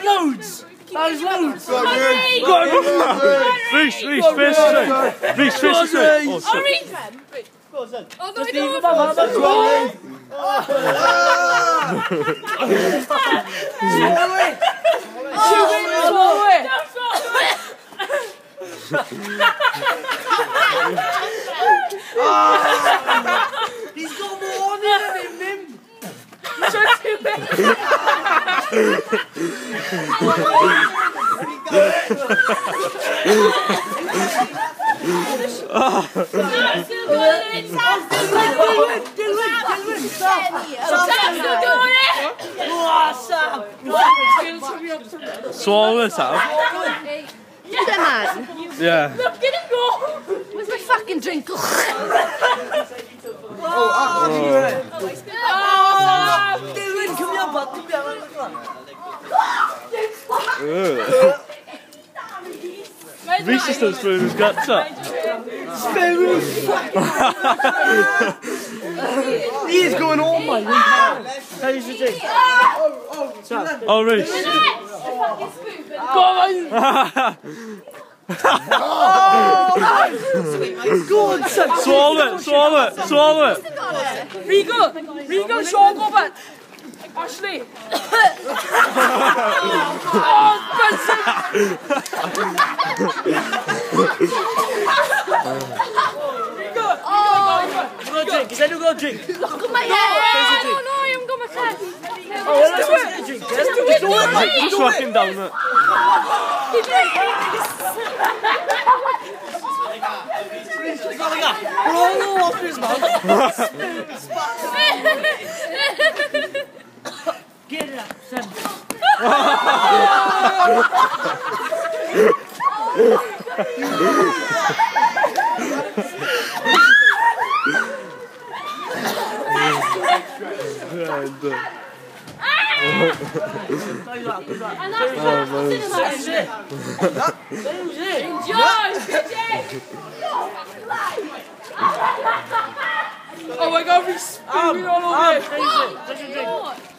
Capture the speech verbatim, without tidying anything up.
loads! That was loads! Go on, Reece! Go on, Reece, Reece, finish it! Reece, finish it! Oh, Oh, Reece! Oh, no, I don't That's right! Two minutes, slow it! He's got more than him! Try to do it! swallow this out. Yeah, man. Yeah. Look, get him go! Where's my fucking drink? Oh, actually, Oh, Dylan, come here, bud. Come here. Reece is still screwing his guts up. He is going on, man. How's your drink? Oh, Reece. Go on! Go on, son. Swallow it, swallow it, swallow it. Rico! Rico, Sean, go back! Ashley! Oh, Benson! Rico! Go drink. Is anyone got a drink? Look at my No, head. no, no, I haven't got my test. Oh, let's do it. Drink. Let's do it. Do it. Just fucking down it. We're all off his mouth. Get it up, son. Oh my god, he's spewing all over. Drink it.